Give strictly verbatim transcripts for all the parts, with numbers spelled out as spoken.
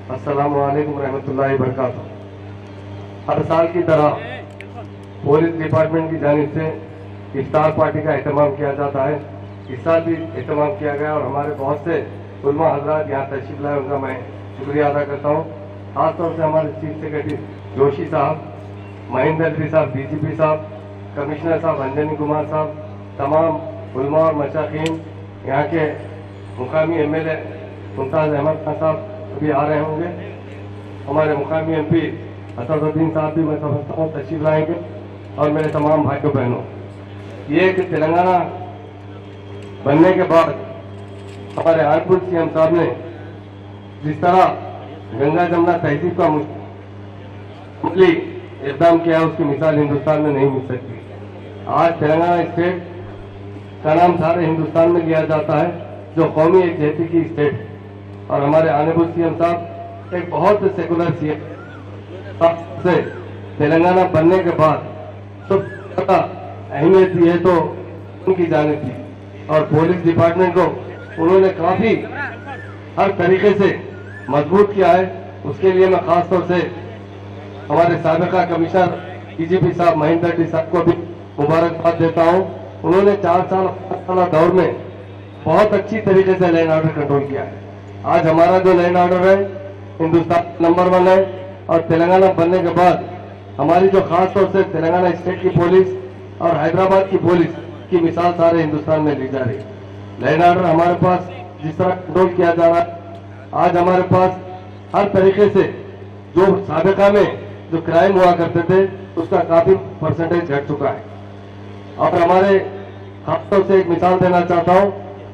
अस्सलामु अलैकुम रहमतुल्लाहि बरकातुहू। हर साल की तरह पुलिस डिपार्टमेंट की जानिब से इफ्तार पार्टी का एहतमाम किया जाता है। इस साल भी एहतमाम किया गया और हमारे बहुत से उलमा हजरात यहाँ तशरीफ लाए, उनका मैं शुक्रिया अदा करता हूँ। खासतौर से हमारे चीफ सेक्रेटरी जोशी साहब, महेंद्र अली साहब, डीजीपी साहब, कमिश्नर साहब अंजनी कुमार साहब, तमाम उलमा और मशाखीन, यहाँ के मुकामी M L A Mumtaz Ahmad Khan साहब भी आ रहे होंगे, हमारे मुकामी एम पी असदुद्दीन साहब भी मैं समझता हूँ तशरीफ लाएंगे, और मेरे तमाम भाइयों बहनों, ये कि तेलंगाना बनने के बाद हमारे आनपुर सीएम साहब ने जिस तरह गंगा जमुना तहजीब का मुस्लिम इकदाम किया है, उसकी मिसाल हिंदुस्तान में नहीं मिल सकती। आज तेलंगाना स्टेट का नाम सारे हिंदुस्तान में लिया जाता है, जो कौमी एकजहती की स्टेट है। और हमारे आनेबुल सीएम साहब एक बहुत सेकुलर सीएम से तेलंगाना बनने के बाद सबसे ज्यादा अहमियत दी है तो उनकी जानिब थी, और पुलिस डिपार्टमेंट को उन्होंने काफी हर तरीके से मजबूत किया है। उसके लिए मैं खास तौर से हमारे साबिका कमिश्नर डीजीपी साहब महेंद्र रेड्डी साहब को भी मुबारकबाद देता हूं। उन्होंने चार साल साल दौर में बहुत अच्छी तरीके से लैंड ऑर्डर कंट्रोल किया है। आज हमारा जो लैंड ऑर्डर है हिंदुस्तान नंबर वन है, और तेलंगाना बनने के बाद हमारी जो खास तौर से तेलंगाना स्टेट की पुलिस और हैदराबाद की पुलिस की मिसाल सारे हिंदुस्तान में ली जा रही है। लैंड ऑर्डर हमारे पास जिस तरह कंट्रोल किया जा रहा है, आज हमारे पास हर तरीके से जो साबिका में जो क्राइम हुआ करते थे उसका काफी परसेंटेज घट चुका है। और हमारे खास तौर से एक मिसाल देना चाहता हूं,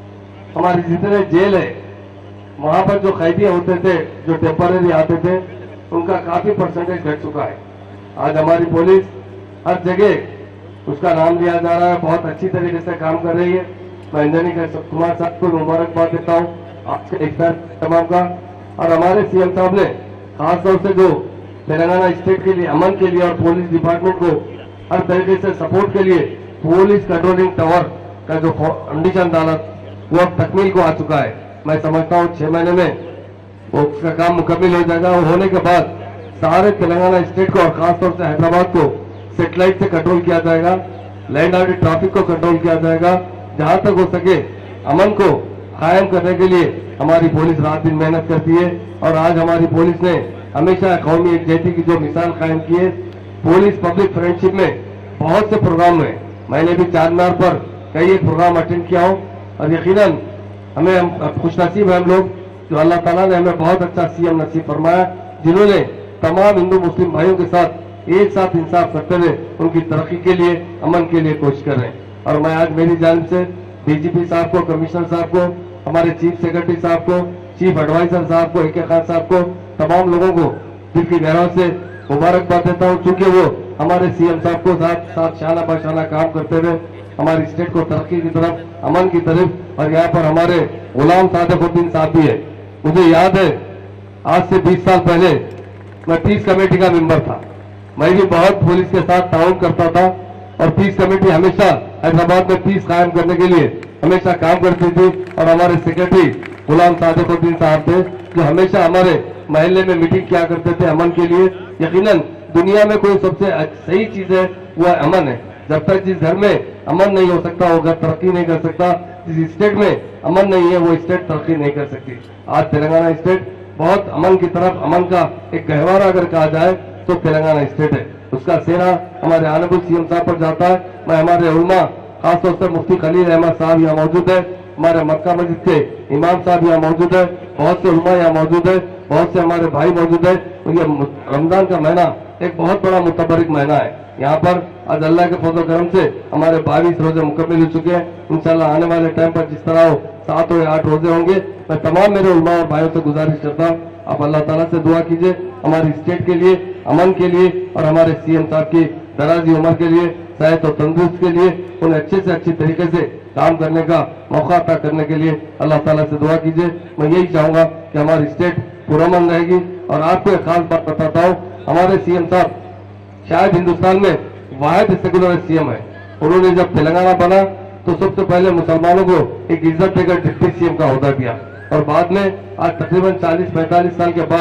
हमारे जितने जेल है वहां पर जो कैदी होते थे, जो टेम्पररी आते थे, उनका काफी परसेंटेज घट चुका है। आज हमारी पुलिस हर जगह उसका नाम लिया जा रहा है, बहुत अच्छी तरीके से काम कर रही है। मैं अंजनी कुमार साहब को मुबारकबाद देता हूँ आपके इफ्तार तमाम का। और हमारे सीएम साहब ने खास तौर से जो तेलंगाना स्टेट के लिए अमन के लिए और पुलिस डिपार्टमेंट को हर तरीके से सपोर्ट के लिए पुलिस कंट्रोलिंग टावर का जो फाउंडेशन डाला वो अब तकमील को आ चुका है। मैं समझता हूँ छह महीने में वो उसका काम मुकम्मल हो जाएगा। और होने के बाद सारे तेलंगाना स्टेट को और खासतौर से हैदराबाद को सेटेलाइट से कंट्रोल किया जाएगा, लैंड ऑर्डर ट्रैफिक को कंट्रोल किया जाएगा। जहां तक हो सके अमन को कायम करने के लिए हमारी पुलिस रात दिन मेहनत करती है, और आज हमारी पुलिस ने हमेशा कौमी एकजहती की जो मिसाल कायम की है। पुलिस पब्लिक फ्रेंडशिप में बहुत से प्रोग्राम में मैंने भी चार मीनार पर कई एक प्रोग्राम अटेंड किया हूँ, और यकीनन हमें हम खुशनसीब है हम लोग जो अल्लाह ताला ने हमें बहुत अच्छा सीएम नसीब फरमाया, जिन्होंने तमाम हिंदू मुस्लिम भाइयों के साथ एक साथ इंसाफ करते हुए उनकी तरक्की के लिए अमन के लिए कोशिश कर रहे हैं। और मैं आज मेरी जानिब से डीजीपी साहब को, कमिश्नर साहब को, हमारे चीफ सेक्रेटरी साहब को, चीफ एडवाइजर साहब को, ए खान साहब को, तमाम लोगों को दिल की गहराई से मुबारकबाद देता हूँ, चूंकि वो हमारे सीएम साहब को साथ साथ शाना बशाना काम करते हुए हमारी स्टेट को तरक्की की तरफ, अमन की तरफ। और यहाँ पर हमारे गुलाम सादिकुद्दीन साहब भी है। मुझे याद है आज से बीस साल पहले मैं पीस कमेटी का मेंबर था। मैं भी बहुत पुलिस के साथ ताउन करता था, और पीस कमेटी हमेशा हैदराबाद में पीस कायम करने के लिए हमेशा काम करती थी। और हमारे सेक्रेटरी गुलाम सादिकुद्दीन साहब थे जो हमेशा हमारे महल्ले में मीटिंग किया करते थे अमन के लिए। यकीनन दुनिया में कोई सबसे सही चीज है वो अमन है। जब तक जिस घर में अमन नहीं हो सकता वो घर तरक्की नहीं कर सकता। जिस स्टेट में अमन नहीं है वो स्टेट तरक्की नहीं कर सकती। आज तेलंगाना स्टेट बहुत अमन की तरफ, अमन का एक गहवारा अगर कहा जाए तो तेलंगाना स्टेट है। उसका सेना हमारे आनेबुल सीएम साहब पर जाता है। मैं हमारे उलमा खासतौर से मुफ्ती खलील अहमद साहब यहाँ मौजूद है, हमारे मक्का मस्जिद के इमाम साहब यहाँ मौजूद है, बहुत से उलमा यहाँ मौजूद है, बहुत से हमारे भाई मौजूद है। और ये रमजान का महीना एक बहुत बड़ा मुतबरिक महीना है। यहाँ पर आज अल्लाह के फजल करम से हमारे बाईस रोजे मुकम्मल हो चुके हैं। इंशाल्लाह आने वाले टाइम पर जिस तरह हो सात हो या आठ रोजे होंगे। मैं तमाम मेरे उलमा और भाइयों से गुजारिश करता हूँ आप अल्लाह ताला से दुआ कीजिए हमारी स्टेट के लिए, अमन के लिए, और हमारे सीएम साहब की दराजी उम्र के लिए, सेहत और तंदुरुस्त के लिए, उन्हें अच्छे से अच्छी तरीके से काम करने का मौका अता करने के लिए अल्लाह ताला से दुआ कीजिए। मैं यही चाहूंगा कि हमारी स्टेट पुरअमन रहेगी। और आपको एक खास बात बताता हूँ, हमारे सीएम साहब शायद हिंदुस्तान में वाहिद सेकुलर सीएम है। उन्होंने जब तेलंगाना बना तो सबसे पहले मुसलमानों को एक इज्जत देकर डिप्टी सीएम का ओहदा दिया, और बाद में आज तकरीबन चालीस पैंतालीस साल के बाद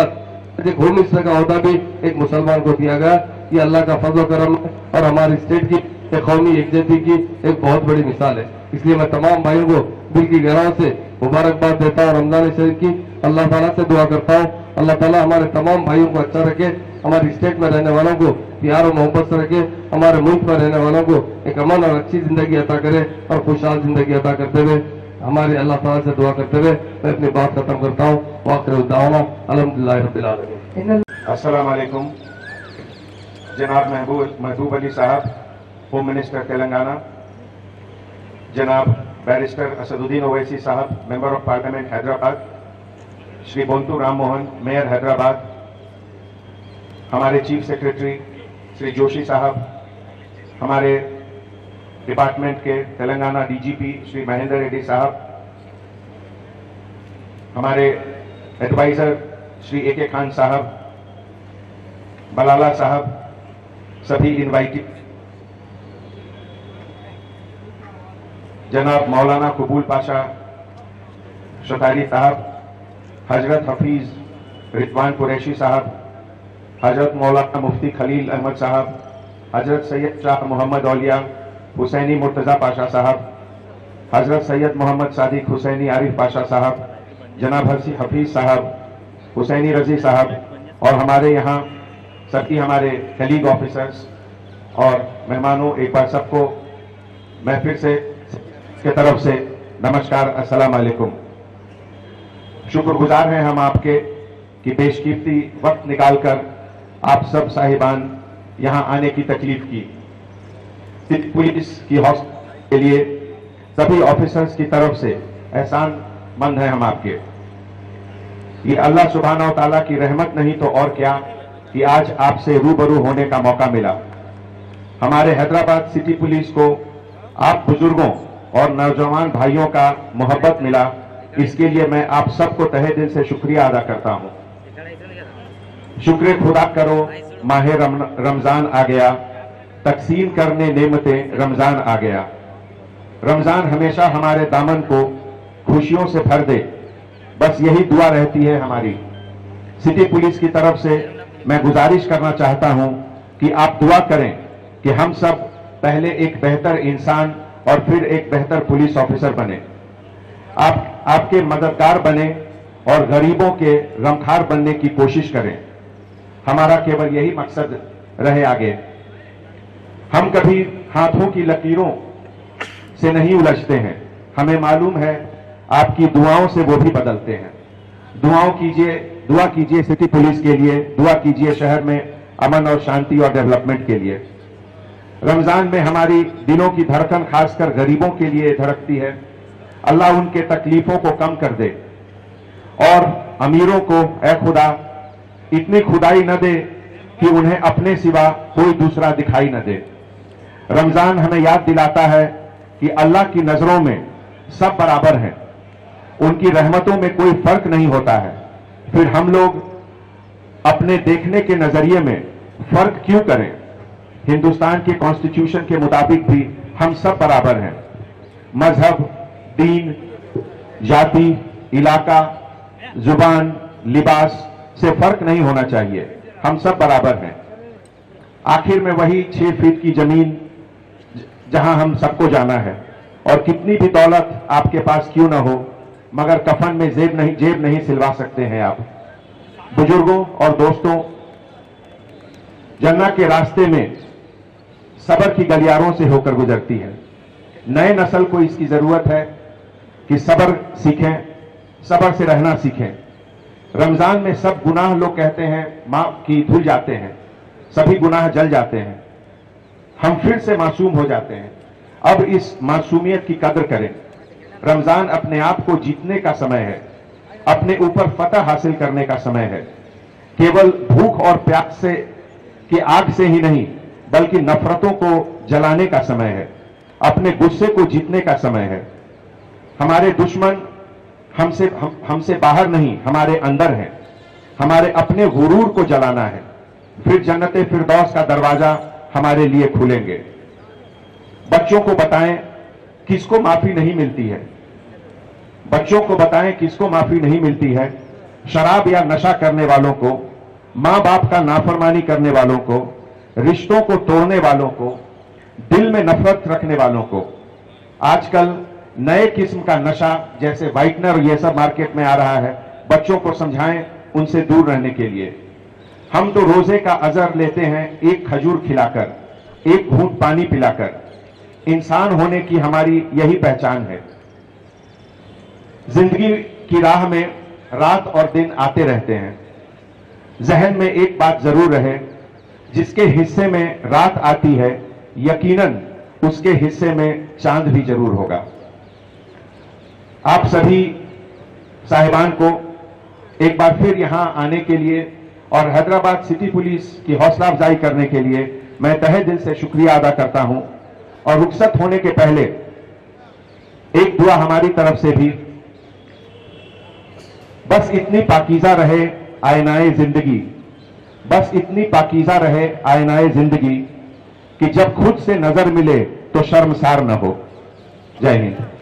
एक होम मिनिस्टर का अहदा भी एक मुसलमान को दिया गया। ये अल्लाह का फजल करम है और हमारी स्टेट की एक कौमी एकजुटता की एक बहुत बड़ी मिसाल है। इसलिए मैं तमाम भाइयों को दिल की गहराई से मुबारकबाद देता हूँ रमजान शरीफ की। अल्लाह ताला से दुआ करता हूँ अल्लाह ताला हमारे तमाम भाइयों को अच्छा रखे, हमारी स्टेट में रहने वालों को प्यार और मोहब्बत से रखे, हमारे मुल्क में रहने वालों को एक अमन और अच्छी जिंदगी अता करे और खुशहाल जिंदगी अता करते हुए हमारे अल्लाह ताला से दुआ करते हुए मैं अपनी बात खत्म करता हूँ। वाक़िअ दावाना अल्हम्दुलिल्लाह रब्बिल आलमीन। अस्सलाम वालेकुम। जनाब महबूब महबूब अली साहब, होम मिनिस्टर तेलंगाना, जनाब बैरिस्टर असदुद्दीन ओवैसी साहब, member of parliament Hyderabad, Shri Bontu Ram Mohan, mayor Hyderabad, हमारे चीफ सेक्रेटरी श्री जोशी साहब, हमारे डिपार्टमेंट के तेलंगाना डीजीपी श्री महेंद्र रेड्डी साहब, हमारे एडवाइजर श्री ए के खान साहब, बलाला साहब, सभी इनवाइटेड, जनाब मौलाना कबूल पाशा शतारी साहब, हजरत हफीज रिजवान कुरैशी साहब, हजरत मौलाना मुफ्ती खलील अहमद साहब, हजरत सैयद शाह मोहम्मद औलिया हुसैनी मुर्तजा पाशा साहब, हजरत सैयद मोहम्मद सादिक हुसैनी आरिफ पाशा साहब, जनाब हसी हफीज साहब, हुसैनी रजी साहब और हमारे यहाँ सभी हमारे कलीग ऑफिसर्स और मेहमानों, एक बार सबको मैं फिर से के तरफ से नमस्कार, अस्सलाम वालेकुम। शुक्रगुजार हैं हम आपके कि बेशकीमती वक्त निकालकर आप सब साहिबान यहाँ आने की तकलीफ की। पुलिस की हौसले के लिए सभी ऑफिसर्स की तरफ से एहसान मंद हैं हम आपके। ये अल्लाह सुब्हाना व तआला की रहमत नहीं तो और क्या कि आज आपसे रूबरू होने का मौका मिला। हमारे हैदराबाद सिटी पुलिस को आप बुजुर्गों और नौजवान भाइयों का मोहब्बत मिला, इसके लिए मैं आप सबको तहे दिल से शुक्रिया अदा करता हूं। शुक्र खुदा करो, माह रम, रमजान आ गया, तकसीम करने नेमतें रमजान आ गया। रमजान हमेशा हमारे दामन को खुशियों से भर दे, बस यही दुआ रहती है हमारी। सिटी पुलिस की तरफ से मैं गुजारिश करना चाहता हूं कि आप दुआ करें कि हम सब पहले एक बेहतर इंसान और फिर एक बेहतर पुलिस ऑफिसर बने, आप आपके मददगार बने और गरीबों के गमखार बनने की कोशिश करें। हमारा केवल यही मकसद रहे आगे। हम कभी हाथों की लकीरों से नहीं उलझते हैं, हमें मालूम है आपकी दुआओं से वो भी बदलते हैं। दुआओं कीजिए, दुआ कीजिए सिटी पुलिस के लिए, दुआ कीजिए शहर में अमन और शांति और डेवलपमेंट के लिए। रमजान में हमारी दिलों की धड़कन खासकर गरीबों के लिए धड़कती है। अल्लाह उनके तकलीफों को कम कर दे और अमीरों को ऐ खुदा इतनी खुदाई न दे कि उन्हें अपने सिवा कोई दूसरा दिखाई न दे। रमजान हमें याद दिलाता है कि अल्लाह की नजरों में सब बराबर हैं, उनकी रहमतों में कोई फर्क नहीं होता है। फिर हम लोग अपने देखने के नजरिए में फर्क क्यों करें? हिंदुस्तान के कॉन्स्टिट्यूशन के मुताबिक भी हम सब बराबर हैं। मजहब, दीन, जाति, इलाका, जुबान, लिबास से फर्क नहीं होना चाहिए, हम सब बराबर हैं। आखिर में वही छह फीट की जमीन जहां हम सबको जाना है, और कितनी भी दौलत आपके पास क्यों ना हो, मगर कफन में जेब नहीं जेब नहीं सिलवा सकते हैं आप। बुजुर्गों और दोस्तों, जन्नत के रास्ते में सब्र की गलियारों से होकर गुजरती है। नए नस्ल को इसकी जरूरत है कि सब्र सीखें, सब्र से रहना सीखें। रमजान में सब गुनाह लोग कहते हैं माफ की धुल जाते हैं, सभी गुनाह जल जाते हैं, हम फिर से मासूम हो जाते हैं। अब इस मासूमियत की कदर करें। रमजान अपने आप को जीतने का समय है, अपने ऊपर फतह हासिल करने का समय है। केवल भूख और प्यास से की आग से ही नहीं, बल्कि नफरतों को जलाने का समय है, अपने गुस्से को जीतने का समय है। हमारे दुश्मन हमसे हम, हमसे बाहर नहीं, हमारे अंदर हैं। हमारे अपने गुरूर को जलाना है, फिर जन्नते फिरदौस का दरवाजा हमारे लिए खुलेंगे। बच्चों को बताएं किसको माफी नहीं मिलती है, बच्चों को बताएं किसको माफी नहीं मिलती है। शराब या नशा करने वालों को, मां बाप का नाफरमानी करने वालों को, रिश्तों को तोड़ने वालों को, दिल में नफरत रखने वालों को। आजकल नए किस्म का नशा जैसे व्हाइटनर ये सब मार्केट में आ रहा है, बच्चों को समझाएं उनसे दूर रहने के लिए। हम तो रोजे का अजर लेते हैं एक खजूर खिलाकर, एक घूंट पानी पिलाकर। इंसान होने की हमारी यही पहचान है। जिंदगी की राह में रात और दिन आते रहते हैं। जहन में एक बात जरूर रहे, जिसके हिस्से में रात आती है यकीनन उसके हिस्से में चांद भी जरूर होगा। आप सभी साहिबान को एक बार फिर यहां आने के लिए और हैदराबाद सिटी पुलिस की हौसला अफजाई करने के लिए मैं तहे दिल से शुक्रिया अदा करता हूं। और रुखसत होने के पहले एक दुआ हमारी तरफ से भी, बस इतनी पाकीज़ा रहे आईनाए जिंदगी, बस इतनी पाकीज़ा रहे आईनाए जिंदगी कि जब खुद से नजर मिले तो शर्मसार न हो। जय हिंद।